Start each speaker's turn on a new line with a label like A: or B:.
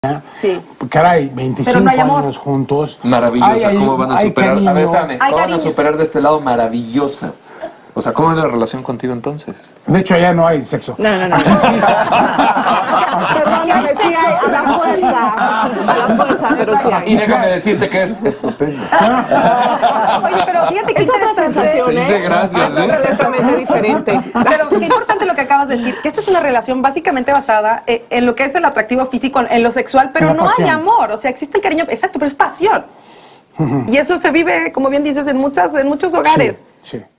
A: Sí.
B: Caray, 25
A: Pero no hay amor.
B: años juntos.
C: Maravillosa, ¿cómo van a superar?
B: cariño.
C: A ver, espérame,
A: Hay
C: ¿cómo van a
A: cariño.
C: superar de este lado maravillosa? O sea, ¿cómo es la relación contigo entonces?
B: De hecho, ya no hay sexo.
A: No. Perdóname, sí hay, a la fuerza, pero sí hay.
C: Y déjame decirte que es estupendo.
A: Oye, pero fíjate que es otra sensación,
C: Se dice gracias,
A: Es completamente diferente. Pero qué importante lo que acabas de decir, que esta es una relación básicamente basada en lo que es el atractivo físico, en lo sexual, pero
B: En la
A: no hay
B: pasión.
A: amor, o sea, existe el cariño, exacto, pero es pasión. Y eso se vive, como bien dices, en muchos hogares.
B: Sí.